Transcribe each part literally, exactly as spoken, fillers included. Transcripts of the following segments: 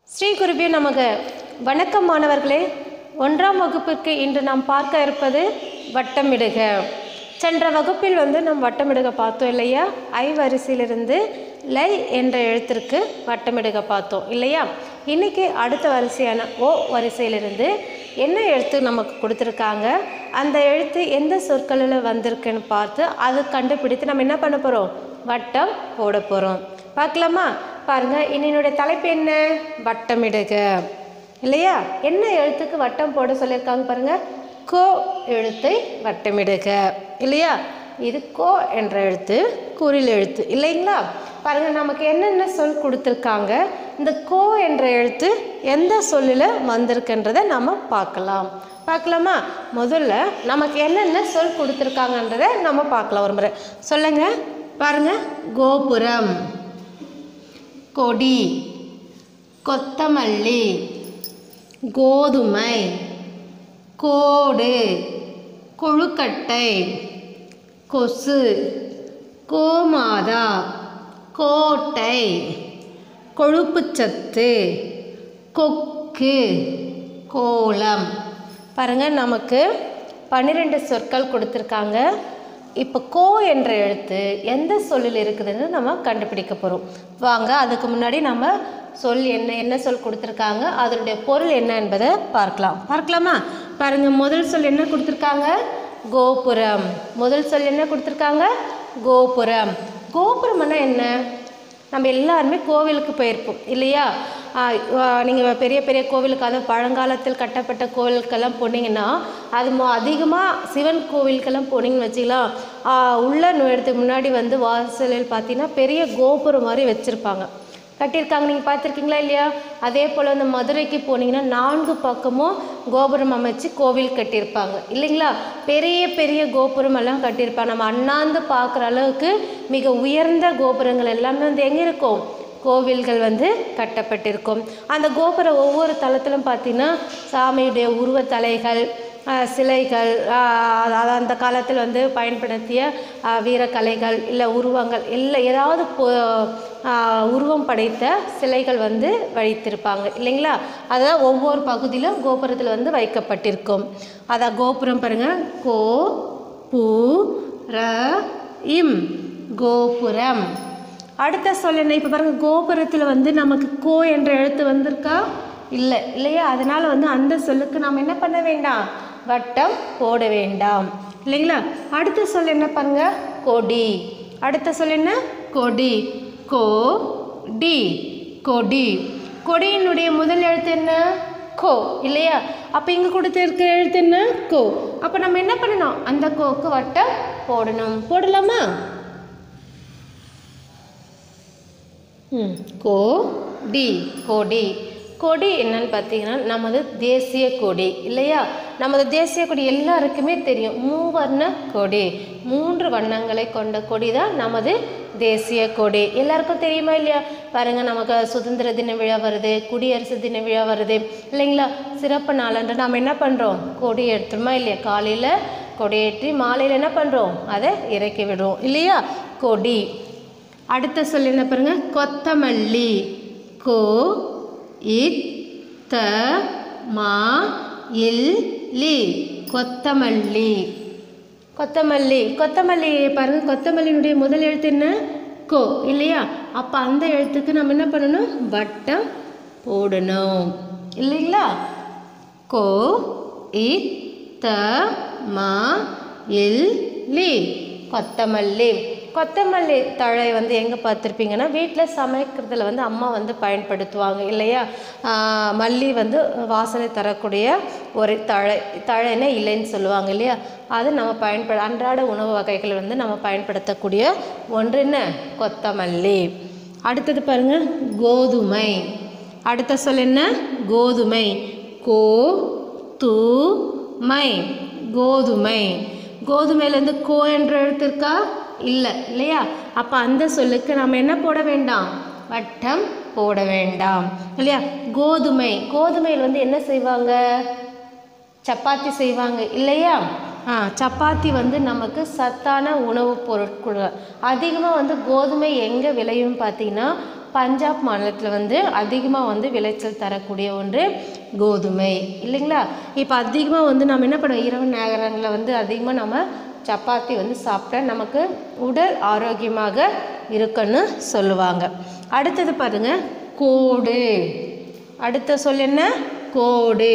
ஸ்ரீ குருபியோ நமக. வணக்கம் மாணவர்களே. ஒன்றாம் வகுப்பிற்கு இன்று நாம் பார்க்க இருப்பது வட்டமிடுக. சென்ற வகுப்பில் வந்து நாம் வட்டமிடுக பார்த்தோம் இல்லையா? ஐ வரிசையிலிருந்து லை என்ற எழுத்திற்கு வட்டமிடுக பார்த்தோம் இல்லையா? இன்றைக்கி அடுத்த வரிசையான ஓ வரிசையிலிருந்து என்ன எழுத்து நமக்கு கொடுத்துருக்காங்க, அந்த எழுத்து எந்த சொற்களில் வந்திருக்குன்னு பார்த்து அது கண்டுபிடித்து நம்ம என்ன பண்ண போகிறோம்? வட்டம் போட போகிறோம். பார்க்கலாமா? பாருங்கள், இன்னையோட தலைப்பு என்ன? வட்டமிடுக இல்லையா? என்ன எழுத்துக்கு வட்டம் போட சொல்லியிருக்காங்க பாருங்கள். கோ எழுத்தை வட்டமிடுக இல்லையா? இது கோ என்ற எழுத்து குறில் எழுத்து இல்லைங்களா? பாருங்கள், நமக்கு என்னென்ன சொல் கொடுத்துருக்காங்க, இந்த கோ என்ற எழுத்து எந்த சொல்லில் வந்திருக்குன்றதை நம்ம பார்க்கலாம். பார்க்கலாமா? முதல்ல நமக்கு என்னென்ன சொல் கொடுத்துருக்காங்கன்றதை நம்ம பார்க்கலாம் ஒரு முறை. சொல்லுங்கள். பாருங்கள், கோபுரம், கொடி, கொத்தமல்லி, கோதுமை, கோடு, கொழுக்கட்டை, கொசு, கோமாதா, கோட்டை, கொழுப்புச்சத்து, கொக்கு, கோலம். பாருங்கள், நமக்கு பன்னிரெண்டு சொற்கள் கொடுத்துருக்காங்க. இப்போ கோ என்ற எழுத்து எந்த சொல்லில் இருக்குதுன்னு நம்ம கண்டுபிடிக்க போகிறோம். வாங்க, அதுக்கு முன்னாடி நம்ம சொல் என்ன என்ன சொல் கொடுத்துருக்காங்க, அதனுடைய பொருள் என்ன என்பதை பார்க்கலாம். பார்க்கலாமா? பாருங்கள், முதல் சொல் என்ன கொடுத்துருக்காங்க? கோபுரம். முதல் சொல் என்ன கொடுத்துருக்காங்க? கோபுரம். கோபுரம்னா என்ன? நம்ம எல்லாருமே கோவிலுக்கு போயிருப்போம் இல்லையா? நீங்கள் பெரிய பெரிய கோவிலுக்கு, அதாவது பழங்காலத்தில் கட்டப்பட்ட கோவிலுக்கெல்லாம் போனீங்கன்னா, அது அதிகமாக சிவன் கோவிலுக்கெல்லாம் போனீங்கன்னு வச்சுக்கலாம், உள்ளே நுழையிறதுக்கு முன்னாடி வந்து வாசலில் பார்த்தீங்கன்னா பெரிய கோபுரம் மாதிரி வச்சுருப்பாங்க, கட்டியிருக்காங்க. நீங்கள் பார்த்துருக்கீங்களா இல்லையா? அதே போல் அந்த மதுரைக்கு போனீங்கன்னா நான்கு பக்கமும் கோபுரம் அமைச்சு கோவில் கட்டியிருப்பாங்க இல்லைங்களா? பெரிய பெரிய கோபுரம் எல்லாம் கட்டியிருப்பாங்க. நம்ம அண்ணாந்து பார்க்குற அளவுக்கு மிக உயர்ந்த கோபுரங்கள் எல்லாமே வந்து எங்கே இருக்கும்? கோவில்கள் வந்து கட்டப்பட்டிருக்கும். அந்த கோபுரம் ஒவ்வொரு தளத்திலும் பார்த்தீங்கன்னா சாமியுடைய உருவத்தலைகள், சிலைகள், அந்த காலத்தில் வந்து பயன்படுத்திய வீரக்கலைகள் இல்லை உருவங்கள் இல்லை ஏதாவது உருவம் படைத்த சிலைகள் வந்து வைத்திருப்பாங்க இல்லைங்களா? அதுதான் ஒவ்வொரு பகுதியிலும் கோபுரத்தில் வந்து வைக்கப்பட்டிருக்கும். அதான் கோபுரம். பாருங்கள், கோ பு ர இம், கோபுரம். அடுத்த சொல் என்ன? இப்போ பாருங்கள், கோபுரத்தில் வந்து நமக்கு கோ என்ற எழுத்து வந்திருக்கா? இல்லை இல்லையா? அதனால் வந்து அந்த சொல்லுக்கு நாம் என்ன பண்ண வேண்டாம்? வட்டம் போட வேண்டாம் இல்லைங்களா? அடுத்த சொல் என்ன பாருங்க? கொடி. அடுத்த சொல் என்ன? கொடி. கோ டி, கொடி. கொடியினுடைய முதல் எழுத்து என்ன? கோ இல்லையா? அப்போ இங்கே கொடுத்துருக்க எழுத்து என்ன? கோ. அப்போ நம்ம என்ன பண்ணணும்? அந்த கோக்கு வட்டம் போடணும். போடலாமா? ம் கோ டி, கொடி. கொடி என்னன்னு பார்த்தீங்கன்னா நமது தேசிய கொடி இல்லையா? நமது தேசிய கொடி எல்லாருக்குமே தெரியும். மூவர்ண கொடி, மூன்று வண்ணங்களை கொண்ட கொடி தான் நமது தேசிய கொடி. எல்லாருக்கும் தெரியுமா இல்லையா? பாருங்கள், நமக்கு சுதந்திர தின விழா வருது, குடியரசு தின விழா வருது இல்லைங்களா? சிறப்பு நாளன்று நாம் என்ன பண்ணுறோம்? கொடி எடுத்துருமா இல்லையா? காலையில் கொடியேற்றி மாலையில் என்ன பண்ணுறோம்? அதை இறக்கி விடுறோம் இல்லையா? கொடி. அடுத்த சொல் என்ன பாருங்க? கொத்தமல்லி. கோ இத் த மா இல் லி, கொத்தமல்லி. கொத்தமல்லி. கொத்தமல்லி பாருங்க, கொத்தமல்லியினுடைய முதல் எழுத்து என்ன? கோ இல்லையா? அப்போ அந்த எழுத்துக்கு நம்ம என்ன பண்ணணும்? வட்டம் போடணும் இல்லைங்களா? கோ இத் த மா இல் லி, கொத்தமல்லி. கொத்தமல்லி தழை வந்து எங்கே பார்த்துருப்பீங்கன்னா, வீட்டில் சமைக்கிறதுல வந்து அம்மா வந்து பயன்படுத்துவாங்க இல்லையா? மல்லி வந்து வாசனை தரக்கூடிய ஒரு தழை, தழைன்னா இல்லைன்னு சொல்லுவாங்க இல்லையா? அது நம்ம பயன்பட அன்றாட உணவு வகைகள் வந்து நம்ம பயன்படுத்தக்கூடிய ஒன்று என்ன? கொத்தமல்லி. அடுத்தது பாருங்கள், கோதுமை. அடுத்த சொல் என்ன? கோதுமை. கோ து மை, கோதுமை. கோதுமையிலேருந்து கோ என்ற எழுத்து இருக்கா? இல்லை இல்லையா? அப்போ அந்த சொல்லுக்கு நம்ம என்ன போட வேண்டாம்? வட்டம் போட வேண்டாம் இல்லையா? கோதுமை. கோதுமையில் வந்து என்ன செய்வாங்க? சப்பாத்தி செய்வாங்க இல்லையா? ஆ சப்பாத்தி வந்து நமக்கு சத்தான உணவுப் பொருட்கள். அதிகமாக வந்து கோதுமை எங்கே விளையும் பார்த்தீங்கன்னா பஞ்சாப் மாநிலத்தில் வந்து அதிகமாக வந்து விளைச்சல் தரக்கூடிய ஒன்று கோதுமை இல்லைங்களா. இப்போ அதிகமாக வந்து நம்ம என்ன பண்ணுவோம், இரவு நேரங்களில் வந்து அதிகமாக நம்ம சப்பாத்தி வந்து சாப்பிட்டா நமக்கு உடல் ஆரோக்கியமாக இருக்குன்னு சொல்லுவாங்க. அடுத்தது பாருங்க கோடு. அடுத்த சொல் என்ன, கோடு.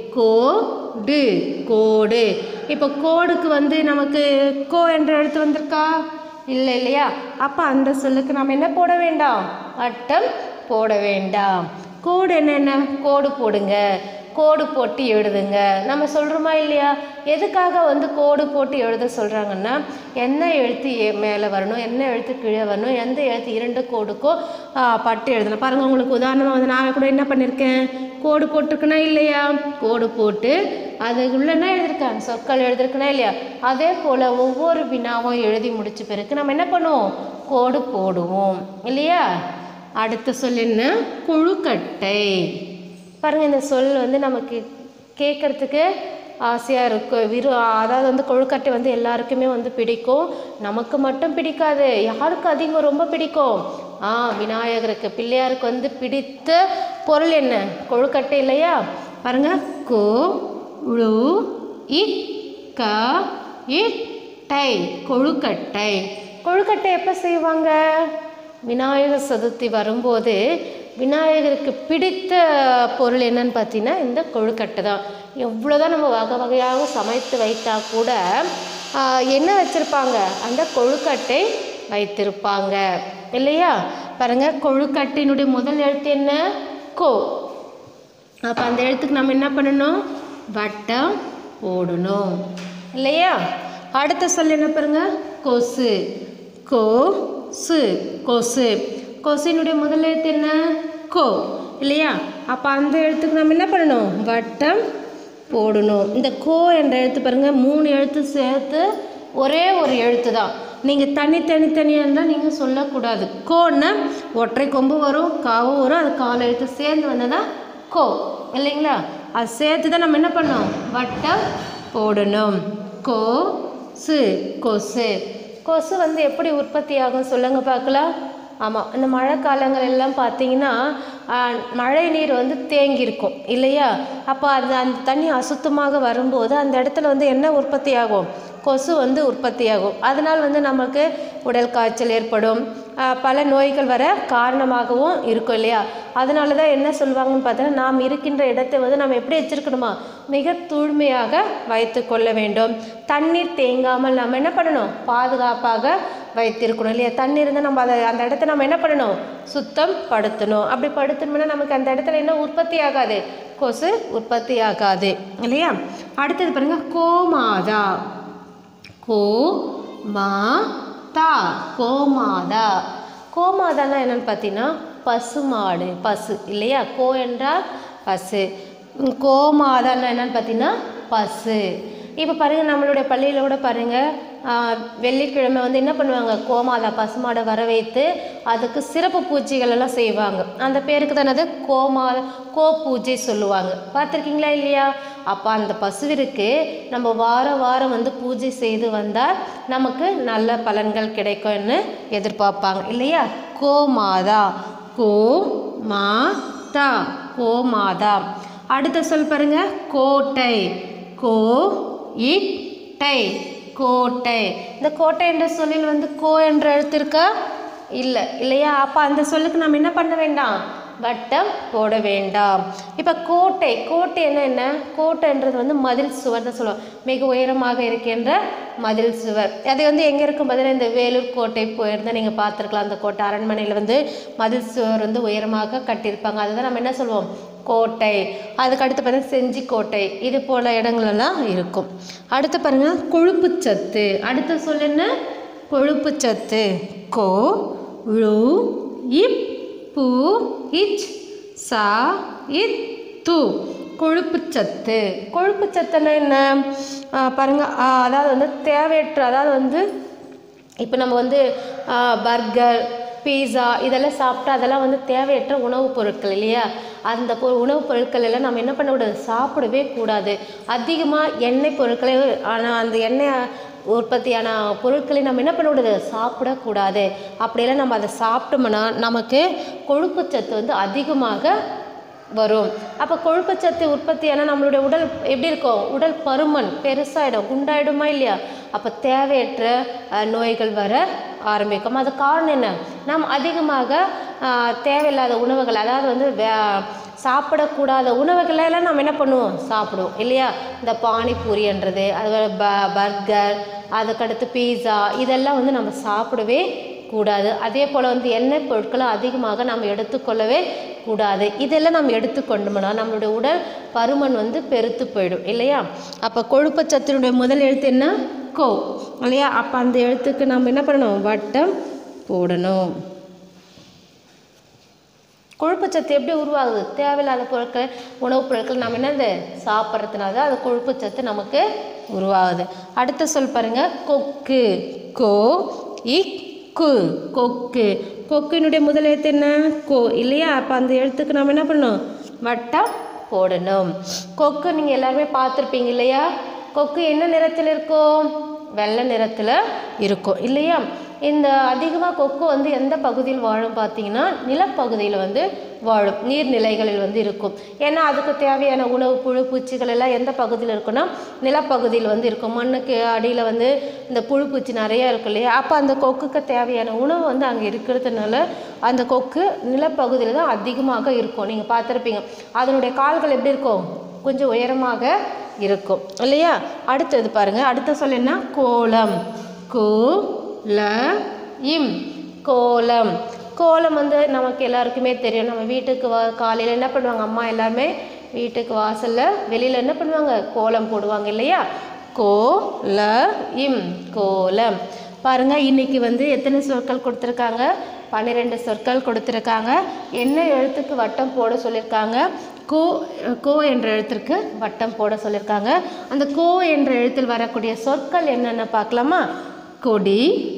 கோடு கோடு. இப்போ கோடுக்கு வந்து நமக்கு கோ என்ற எழுத்து வந்திருக்கா, இல்லை இல்லையா. அப்போ அந்த சொல்லுக்கு நம்ம என்ன போட வேண்டாம், வட்டம் போட வேண்டாம். கோடு என்னென்ன, கோடு போடுங்க, கோடு போட்டு எழுதுங்க நம்ம சொல்கிறோமா இல்லையா. எதுக்காக வந்து கோடு போட்டு எழுத சொல்கிறாங்கன்னா, என்ன எழுத்து மேலே வரணும், என்ன எழுத்து கீழே வரணும், எந்த எழுத்து இரண்டு கோடுக்கோ பட்டு எழுதணும். பாருங்கள், உங்களுக்கு உதாரணமாக வந்து நான் கூட என்ன பண்ணியிருக்கேன், கோடு போட்டிருக்கேனா இல்லையா. கோடு போட்டு அதுக்குள்ள என்ன எழுதியிருக்கேன், சொற்கள் எழுதியிருக்கேனா இல்லையா. அதே போல் ஒவ்வொரு வினாவும் எழுதி முடிச்ச பிறகு நம்ம என்ன பண்ணுவோம், கோடு போடுவோம் இல்லையா. அடுத்த சொல் என்ன, கொழுக்கட்டை. பாருங்கள், இந்த சொல் வந்து நமக்கு கேட்குறதுக்கு ஆசையாக இருக்கும். விரு அதாவது வந்து கொழுக்கட்டை வந்து எல்லாருக்குமே வந்து பிடிக்கும். நமக்கு மட்டும் பிடிக்காது, யாருக்கு அதிகம் ரொம்ப பிடிக்கும், ஆ விநாயகருக்கு பிள்ளையாருக்கு வந்து பிடித்த பொருள் என்ன, கொழுக்கட்டை இல்லையா. பாருங்கள், கோ ழு இக் க இட் டை, கொழுக்கட்டை. கொழுக்கட்டை எப்போ செய்வாங்க, விநாயகர் சதுர்த்தி வரும்போது விநாயகருக்கு பிடித்த பொருள் என்னன்னு பார்த்தீங்கன்னா இந்த கொழுக்கட்டை தான். எவ்வளோதான் நம்ம வகை வகையாக சமைத்து வைத்தா கூட என்ன வச்சுருப்பாங்க, அந்த கொழுக்கட்டை வைத்திருப்பாங்க இல்லையா. பாருங்கள், கொழுக்கட்டையினுடைய முதல் எழுத்து என்ன, கோ. அப்போ அந்த எழுத்துக்கு நம்ம என்ன பண்ணணும், வட்டம் போடணும் இல்லையா. அடுத்த சொல் என்ன பாருங்க, கொசு. கோ சு, கொசு. கொசினுடைய முதல் எழுத்து என்ன, கோ இல்லையா. அப்போ அந்த எழுத்துக்கு நம்ம என்ன பண்ணணும், வட்டம் போடணும். இந்த கோ என்ற எழுத்து பாருங்கள், மூணு எழுத்து சேர்த்து ஒரே ஒரு எழுத்து தான். நீங்கள் தனி தனி தனியாக இருந்தால் நீங்கள் சொல்லக்கூடாது. கோன்னா ஒற்றை கொம்பு வரும், காவும் வரும், அது கால் எழுத்து சேர்ந்து வந்ததான் கோ இல்லைங்களா. அது சேர்த்து தான் நம்ம என்ன பண்ணோம், வட்டம் போடணும். கோ சு, கொசு. கொசு வந்து எப்படி உற்பத்தி ஆகும் சொல்லுங்கள் பார்க்கலாம். ஆமாம், இந்த மழை காலங்கள் எல்லாம் பார்த்தீங்கன்னா மழை நீர் வந்து தேங்கியிருக்கும் இல்லையா. அப்போ அது அந்த தண்ணி அசுத்தமாக வரும்போது அந்த இடத்துல வந்து என்ன உற்பத்தி ஆகும், கொசு வந்து உற்பத்தி ஆகும். அதனால் வந்து நமக்கு உடல் காய்ச்சல் ஏற்படும், பல நோய்கள் வர காரணமாகவும் இருக்கும் இல்லையா. அதனால தான் என்ன சொல்லுவாங்கன்னு பார்த்தோன்னா, நாம் இருக்கின்ற இடத்தை வந்து நம்ம எப்படி வச்சுருக்கணுமா, மிக தூய்மையாக வைத்து கொள்ள வேண்டும். தண்ணீர் தேங்காமல் நம்ம என்ன பண்ணணும், பாதுகாப்பாக வைத்திருக்கணும் இல்லையா. தண்ணி இருந்தால் நம்ம அதை அந்த இடத்த நம்ம என்ன பண்ணணும், சுத்தம் படுத்தணும். அப்படி படுத்தணும்னா நமக்கு அந்த இடத்துல என்ன உற்பத்தி ஆகாது, கொசு உற்பத்தி ஆகாது இல்லையா. அடுத்தது பாருங்க, கோமாதா. கோ மா தா, கோமாதா. கோமாதான்னா என்னென்னு பார்த்தீங்கன்னா பசுமாடு, பசு இல்லையா. கோ என்றால் பசு, கோமாதான்னா என்னென்னு பார்த்தீங்கன்னா பசு. இப்போ பாருங்கள், நம்மளுடைய பள்ளியில் கூட பாருங்கள், வெள்ளிக்கிழமை வந்து என்ன பண்ணுவாங்க, கோமாதா பசுமாடை வர வைத்து அதுக்கு சிறப்பு பூஜைகள் எல்லாம் செய்வாங்க. அந்த பேருக்கு தானே அது கோமாதா, கோ பூஜை சொல்லுவாங்க. பார்த்துருக்கீங்களா இல்லையா. அப்போ அந்த பசுவிற்கு நம்ம வாரம் வாரம் வந்து பூஜை செய்து வந்தால் நமக்கு நல்ல பலன்கள் கிடைக்கும்னு எதிர்பார்ப்பாங்க இல்லையா. கோமாதா, கோ மா தா, கோமாதா. அடுத்த சொல் பாருங்க, கோட்டை. கோ இட் டை, கோட்டை. இந்த கோட்டை என்ற சொல்லில் வந்து கோ என்ற எழுத்து இருக்கா, இல்லை இல்லையா. அப்போ அந்த சொல்லுக்கு நம்ம என்ன பண்ண வேண்டாம், வட்டம் போட வேண்டாம். இப்போ கோட்டை, கோட்டை என்ன என்ன கோட்டைன்றது வந்து மதில் சுவர் தான் சொல்லுவோம். மிக உயரமாக இருக்கின்ற மதில் சுவர். அது வந்து எங்கே இருக்கும் பார்த்தீங்கன்னா, இந்த வேலூர் கோட்டை போயிருந்தால் நீங்கள் பார்த்துருக்கலாம். அந்த கோட்டை அரண்மனையில் வந்து மதில் சுவர் வந்து உயரமாக கட்டியிருப்பாங்க. அதுதான் நம்ம என்ன சொல்லுவோம், கோட்டை. அதுக்கு அடுத்து பார்த்தீங்கன்னா செஞ்சி கோட்டை, இது போல இடங்களெல்லாம் இருக்கும். அடுத்து பாருங்கள், கொழுப்புச்சத்து. அடுத்த சொல் என்ன, கொழுப்புச்சத்து. கோ ழு இப் பூ இச் சா இத் து, கொழுப்புச்சத்து. கொழுப்புச்சத்துன்னா என்ன பாருங்கள், அதாவது வந்து தேவையற்ற, அதாவது வந்து இப்போ நம்ம வந்து பர்கர் பீஸா இதெல்லாம் சாப்பிட்டா அதெல்லாம் வந்து தேவையற்ற உணவுப் பொருட்கள் இல்லையா. அந்த பொ உணவுப் பொருட்கள் எல்லாம் நம்ம என்ன பண்ணக்கூடாது, சாப்பிடவே கூடாது. அதிகமாக எண்ணெய் பொருட்களை, ஆனால் அந்த எண்ணெய் உற்பத்தியான பொருட்களை நம்ம என்ன பண்ணக்கூடாது, சாப்பிடக்கூடாது. அப்படியெல்லாம் நம்ம அதை சாப்பிட்டோம்னா நமக்கு கொழுப்பு சத்து வந்து அதிகமாக வரும். அப்போ கொழுப்பு சத்து உற்பத்தியான நம்மளுடைய உடல் எப்படி இருக்கும், உடல் பருமன் பெருசாகிடும், குண்டாயிடுமா இல்லையா? அப்போ தேவையற்ற நோய்கள் வர ஆரம்பிக்கும். அது காரணம் என்ன, நாம் அதிகமாக தேவையில்லாத உணவுகள், அதாவது வந்து வே சாப்பிடக்கூடாத உணவுகளெல்லாம் நம்ம என்ன பண்ணுவோம், சாப்பிடுவோம் இல்லையா? இந்த பானிபூரின்றது, அது ப பர்கர், அதுக்கடுத்து பீஸா, இதெல்லாம் வந்து நம்ம சாப்பிடவே கூடாது. அதே போல் வந்து எண்ணெய் பொருட்களை அதிகமாக நம்ம எடுத்துக்கொள்ளவே கூடாது. இதெல்லாம் நம்ம எடுத்துக்கொண்டோம்னா நம்மளுடைய உடல் பருமன் வந்து பெருத்து போயிடும் இல்லையா? அப்போ கொழுப்பு சத்தினுடைய முதல் எழுத்து என்ன, கோ இல்லையா? அப்போ அந்த எழுத்துக்கு நம்ம என்ன பண்ணணும், வட்டம் போடணும். கொழுப்பு சத்து எப்படி உருவாகுது, தேவையில்லாத பொருட்கள், உணவுப் பொருட்கள் நம்ம என்னது சாப்பிட்றதுனால அது கொழுப்பு சத்து நமக்கு உருவாகுது. அடுத்த சொல் பாருங்க, கொக்கு. கோ இக் கு, கொக்கு. கொக்கினுடைய முதல் எழுத்து என்ன, கோ இல்லையா? அப்போ அந்த எழுத்துக்கு நம்ம என்ன பண்ணணும், வட்டம் போடணும். கொக்கு நீங்கள் எல்லாருமே பார்த்துருப்பீங்க இல்லையா? கொக்கு என்ன நிறத்தில் இருக்கும், வெள்ளை நிறத்தில் இருக்கும் இல்லையா? இந்த அதிகமாக கொக்கு வந்து எந்த பகுதியில் வாழும் பார்த்தீங்கன்னா நிலப்பகுதியில் வந்து வாழும், நீர்நிலைகளில் வந்து இருக்கும். ஏன்னா அதுக்கு தேவையான உணவு, புழு பூச்சிகள் எல்லாம் எந்த பகுதியில் இருக்குன்னா நிலப்பகுதியில் வந்து இருக்கும். மண்ணுக்கு அடியில் வந்து இந்த புழு பூச்சி நிறையா இருக்கும் இல்லையா? அப்போ அந்த கொக்குக்கு தேவையான உணவு வந்து அங்கே இருக்கிறதுனால அந்த கொக்கு நிலப்பகுதியில் தான் அதிகமாக இருக்கும். நீங்கள் பார்த்துருப்பீங்க, அதனுடைய கால்கள் எப்படி இருக்கும், கொஞ்சம் உயரமாக இருக்கும் இல்லையா? அடுத்தது பாருங்கள், அடுத்த சொல் என்ன, கோலம். கோ ல இம், கோலம். கோலம் வந்து நமக்கு எல்லாருக்குமே தெரியும். நம்ம வீட்டுக்கு வா காலையில் என்ன பண்ணுவாங்க, அம்மா எல்லாருமே வீட்டுக்கு வாசலில் வெளியில் என்ன பண்ணுவாங்க, கோலம் போடுவாங்க இல்லையா? கோ ல இம், கோலம். பாருங்கள், இன்றைக்கி வந்து எத்தனை சொற்கள் கொடுத்துருக்காங்க, பன்னிரெண்டு சொற்கள் கொடுத்துருக்காங்க. என்ன எழுத்துக்கு வட்டம் போட சொல்லியிருக்காங்க, கோ கோ என்ற எழுத்திற்கு வட்டம் போட சொல்லியிருக்காங்க. அந்த கோ என்ற எழுத்தில் வரக்கூடிய சொற்கள் என்னென்ன பார்க்கலாமா? கொடி,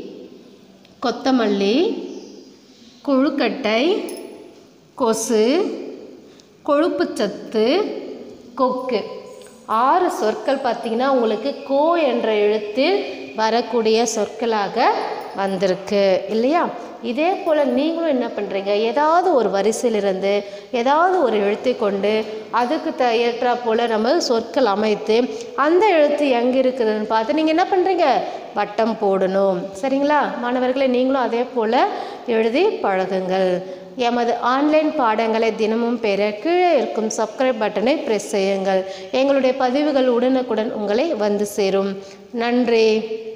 கொத்தமல்லி, கொழுக்கட்டை, கொசு, கொழுப்புச்சத்து, கொக்கு. ஆறு சொற்கள் பார்த்திங்கன்னா உங்களுக்கு கோ என்ற எழுத்தில் வரக்கூடிய சொற்களாக வந்திருக்கு இல்லையா? இதே போல் நீங்களும் என்ன பண்ணுறீங்க, ஏதாவது ஒரு வரிசையிலிருந்து ஏதாவது ஒரு எழுத்தை கொண்டு அதுக்கு த ஏற்றா போல் நம்ம சொற்கள் அமைத்து அந்த எழுத்து எங்கே இருக்குதுன்னு பார்த்து நீங்கள் என்ன பண்ணுறீங்க, வட்டம் போடணும். சரிங்களா மாணவர்களே? நீங்களும் அதே போல் எழுதி பழகுங்கள். எமது ஆன்லைன் பாடங்களை தினமும் பெற கீழே இருக்கும் சப்ஸ்கிரைப் பட்டனை ப்ரெஸ் செய்யுங்கள். எங்களுடைய பதிவுகள் உடனுக்குடன் உங்களை வந்து சேரும். நன்றி.